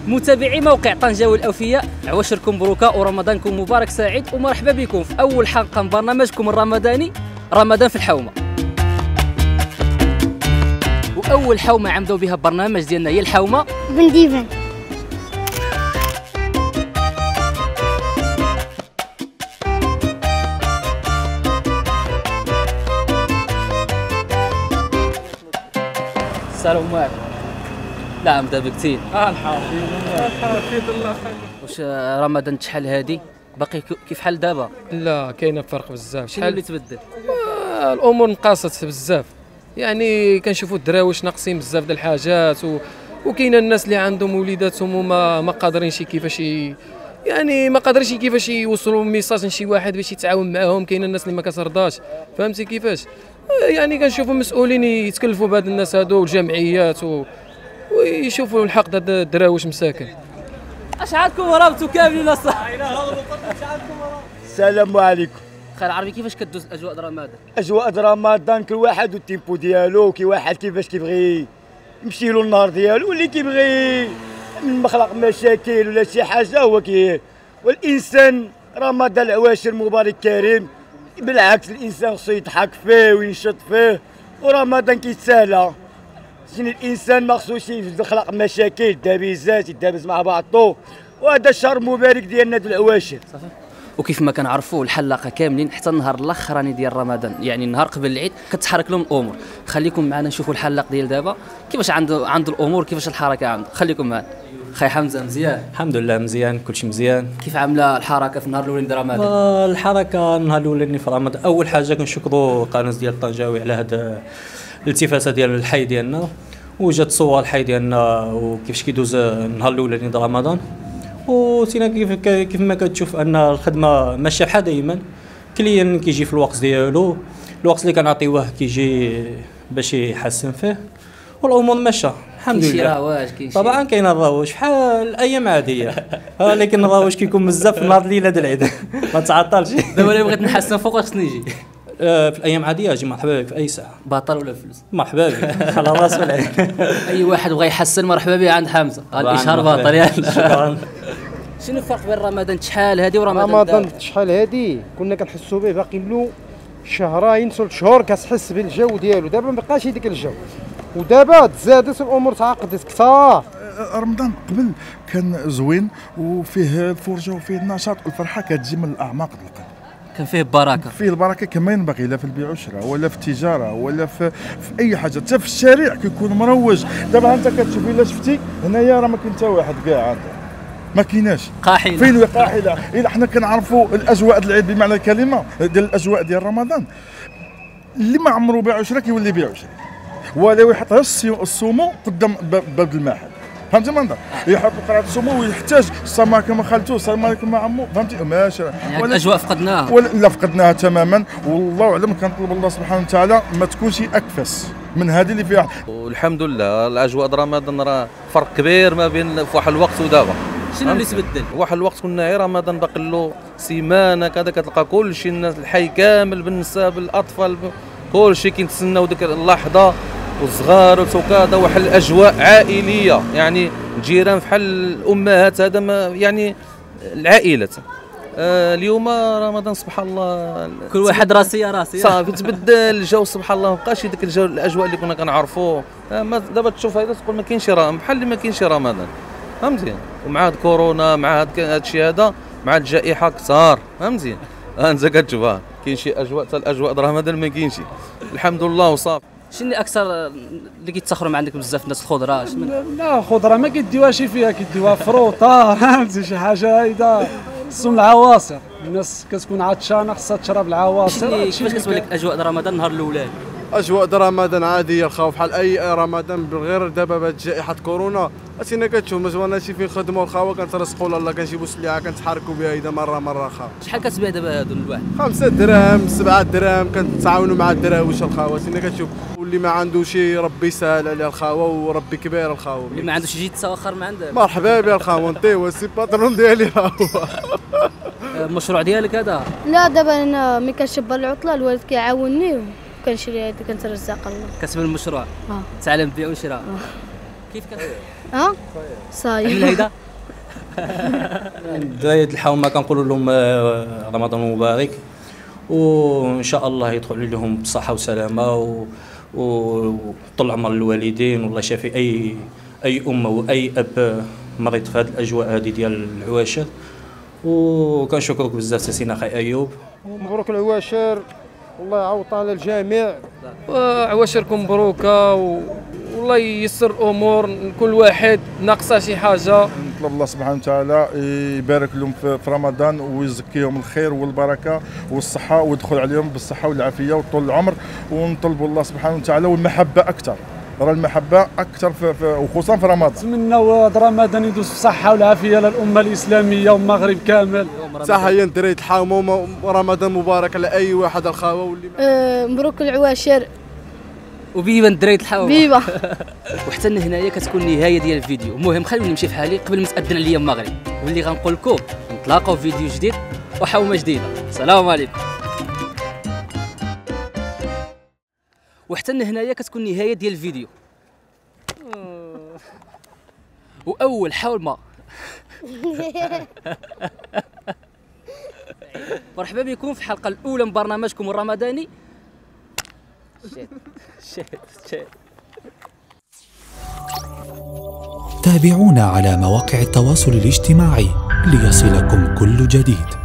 متابعي موقع طنجاوي الأوفياء، عواشركم بروكا ورمضانكم مبارك سعيد، ومرحبا بكم في أول حلقة من برنامجكم الرمضاني رمضان في الحومة. وأول حومة عمدوا بها البرنامج ديالنا هي الحومة بن ديفان. السلام عليكم. لا مدابا كثير. الحافظ الله خير. واش رمضان شحال هادي باقي كيف حال دابا؟ لا كاينه فرق بزاف. شنو اللي تبدل؟ الامور نقاصت بزاف، يعني كنشوفوا الدراويش ناقصين بزاف ديال الحاجات وكاينه الناس اللي عندهم وليداتهم وما ما قادرينش كيفاش يعني ما قادرينش كيفاش يوصلوا ميساج لشي واحد باش يتعاون معاهم. كاينه الناس اللي ما كترضاش، فهمتي كيفاش؟ يعني كنشوفوا المسؤولين يتكلفوا بهاد الناس هادو والجمعيات ويشوفوا الحق هاد الدراويش مساكن. اشعاركم ورابطوا كاملين الصح. السلام عليكم. خير عربي، كيفاش كدوز اجواء رمضان؟ اجواء رمضان كل واحد والتيمبو ديالو، كي واحد كيفاش كيبغي يمشي له النهار ديالو، واللي كيبغي من مخلق مشاكل ولا شي حاجه هو والانسان رمضان العواشر مبارك كريم. بالعكس الانسان خصو يضحك فيه وينشط فيه، ورمضان كيتسالى. شنو الانسان ما خصوش يخلق مشاكل، يدابزات يدابز مع بعضو، وهذا الشهر المبارك ديالنا ديال العواشر. صافي. وكيف ما كنعرفوا الحلاقه كاملين حتى النهار الاخراني ديال رمضان، يعني النهار قبل العيد كتحرك لهم الامور. خليكم معنا نشوفوا الحلاق ديال دابا كيفاش عنده الامور، كيفاش الحركه عنده. خليكم معنا. خي حمزه مزيان؟ الحمد لله مزيان، كلشي مزيان. كيف عامله الحركه في النهار الاولاني ديال رمضان؟ الحركه النهار الاولاني في رمضان، اول حاجه كنشكروا قناه ديال طنجاوي على هذا الالتفاته ديال الحي ديالنا، وجات صور الحي ديالنا وكيفاش كيدوز النهار الاولاني ديال رمضان. وسينا كيف ما كتشوف ان الخدمه ماشيه بحال دائما. كليان كيجي في الوقت ديالو، الوقت اللي كنعطيوه كيجي باش يحسن فيه، والامور ماشيه الحمد لله. كاين شي رواج؟ طبعا كاين الرواج بحال الايام عاديه، ولكن الرواج كيكون بزاف في نهار الليله ديال العيد ما تعطلش. دابا الا بغيت نحسن فوق خصني نجي في الايام عاديه اجي مرحبا بك في اي ساعه. باطل ولا فلوس؟ مرحبا بك على راس والعين. اي واحد بغى يحسن مرحبا به عند حمزه. الاشهار باطل. يلا شكرا. شنو الفرق بين رمضان شحال هادي ورمضان شحال هادي؟ كنا كنحسوا به باقي له شهرين 3 شهور كتحس بالجو ديالو. دابا ما بقاش هذيك الجو، ودابا تزادت الامور تعقدت كثار. رمضان قبل كان زوين وفيه الفرجه وفيه النشاط والفرحه كتجي من الاعماق ديال القلب. كان فيه البركه. فيه البركه كما ينبغي، لا في البيع والشراء ولا في التجاره ولا في اي حاجه، حتى في الشارع كيكون مروج. دابا انت كتشوف الا شفتي هنايا راه ما كاين حتى واحد كاع عنده، ما كايناش قاحله. فين قاحله؟ الا حنا كنعرفوا الاجواء ديال العيد بمعنى الكلمه ديال الاجواء ديال رمضان، اللي ما عمرو باع وشرا كيولي يبيع وشرا، ولا يحط غير السومو قدام باب المحل. فهمتي ما نهضر؟ يحط قرعه السومو ويحتاج السلام عليكم خالته، السلام عليكم مع عمو. فهمتي ماشي؟ يعني الاجواء فقدناها ولا فقدناها تماما. والله اعلم كنطلب الله سبحانه وتعالى ما تكونش اكفس من هذه اللي فيها. والحمد لله الاجواء رمضان راه فرق كبير ما بين في واحد الوقت ودابا. شنو اللي تبدل؟ واحد الوقت كنا غير رمضان باقي له سيمانه كذا كتلقى كل شيء الناس الحي كامل بالنساء بالاطفال كل شيء كيتسناو ديك اللحظه، والصغار وكذا، واحد الاجواء عائليه، يعني الجيران بحال الامهات، هذا ما يعني العائلات. اليوم رمضان سبحان الله كل واحد راسيه صافي تبدل الجو سبحان الله، ما بقاش ديك الجو الاجواء اللي كنا كنعرفوه. دابا تشوف هذا تقول ما كاينش بحال اللي ما كاينش رمضان، فهمتي؟ ومع هاد كورونا مع هاد الشيء هذا مع الجائحه كثار، فهمتي؟ انت كتشوفها كاين شي اجواء، حتى الاجواء رمضان ما كاينش الحمد لله وصافي. شنو اللي اكثر اللي كيتسخروا من عندك بزاف الناس؟ الخضره؟ لا الخضره ما كيديوهاش فيها، كيديوها فروطه. فهمتي شي حاجه هيدا خصهم العواصر. الناس كتكون عطشانه خصها تشرب العواصر. كيفاش كتبان لك اجواء رمضان النهار الاولاني؟ اجواء رمضان عاديه الخاو بحال اي رمضان، بالغير دابا بهاد جائحه كورونا اسينا كتشوف مزوانه شي فين خدموا الخاوه كنترسقوا لاله كنجيبوا سلعه كنتحركوا بها هيدا مره خاو. شحال كتبيع دابا هادو الواحد؟ 5 دراهم 7 دراهم، كنتعاونوا مع الدراويش الخاوه اسينا كتشوف. واللي ما عنده شي ربي يسهل عليه الخاوه، وربي كبير الخاوه. اللي ما عندوش يجي يتسوخر ما عنده. مرحبا بها الخاوه، نطيو سي باترون ديالي هو. المشروع ديالك هذا؟ لا دابا انا ملي كنشب العطله الوالد كيعاونني وكنشري هذيك كنترزق الله. كتبان المشروع؟ تعلم بيع وشراء. كيف صايم هيدا الدراري الحومه كنقولوا لهم رمضان مبارك، وان شاء الله يدخل لهم بصحه وسلامه وطول عمر الوالدين، والله يشافي اي ام واي اب مريض في هذه الاجواء هذه ديال العواشر. وكنشكرك بزاف سينا خي ايوب. مبروك العواشر، والله يعوض على الجميع، عواشركم مبروكه والله ييسر الامور، كل واحد ناقصه شي حاجه. نطلب الله سبحانه وتعالى يبارك لهم في رمضان ويزكيهم الخير والبركه والصحه، ويدخل عليهم بالصحه والعافيه وطول العمر. ونطلب الله سبحانه وتعالى والمحبه اكثر، راه المحبه اكثر وخصوصا في رمضان. نتمنوا رمضان يدوز بالصحه والعافيه للامه الاسلاميه والمغرب كامل. تحيه دراري الحومه، رمضان مبارك على اي واحد الخاوه واللي مبروك العواشر وبيبا الدراري الحومه بيبا. وحتى هنايا كتكون النهايه ديال الفيديو. المهم خلوني نمشي في حالي قبل ما تاذن عليا المغرب، واللي غنقول لكم نتلاقاو في فيديو جديد وحومه جديده. السلام عليكم. وحتى هنايا كتكون النهايه ديال الفيديو. واول حومه مرحبا بكم في الحلقه الاولى من برنامجكم الرمضاني. تابعونا على مواقع التواصل الاجتماعي ليصلكم كل جديد.